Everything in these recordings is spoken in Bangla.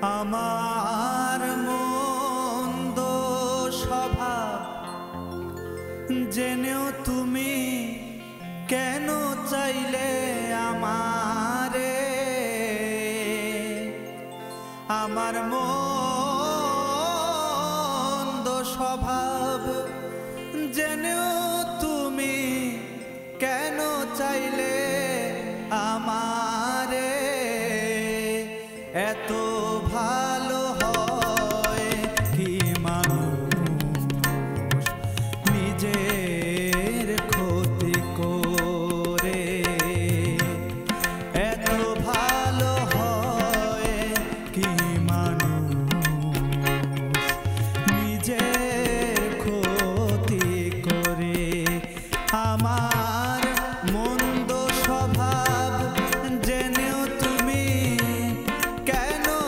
আমার মন্দ স্বভাব জেনেও তুমি কেন চাইলে আমারে? আমার মন্দ স্বভাব জেনেও তুমি কেন চাইলে আমারে? এত ভালো হয় কি মানুষ নিজের ক্ষতি করে? এত ভালো হয় কি মানুষ নিজের ক্ষতি করে? আমার মন্দ স্বভাব জেনেও তুমি কেন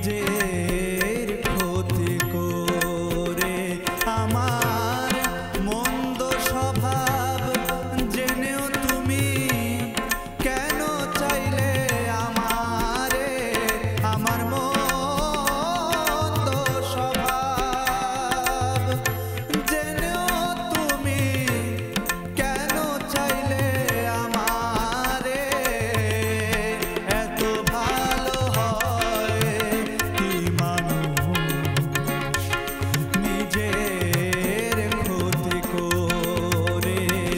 নিজের ক্ষতি করে আমার মন্দ স্বভাব জেনেও তুমি কেন চাইলে আমারে আমার মন্দ স্বভাব জেনেও তুমি কেন চাইলে আমারে এত ভালো হয় কি মানুষ নিজের ক্ষতি করে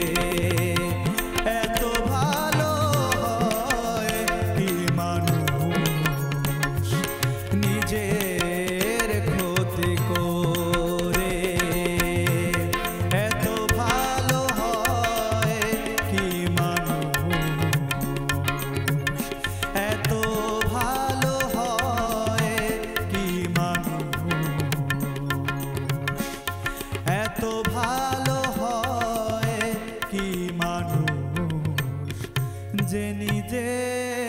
এত ভালো হয় কি মানুষ নিজের ক্ষতি করে এত ভালো হয় কি মানুষ এত ভালো হয় কি মানুষ এত ভালো হয় কি মানুষ যে নিজে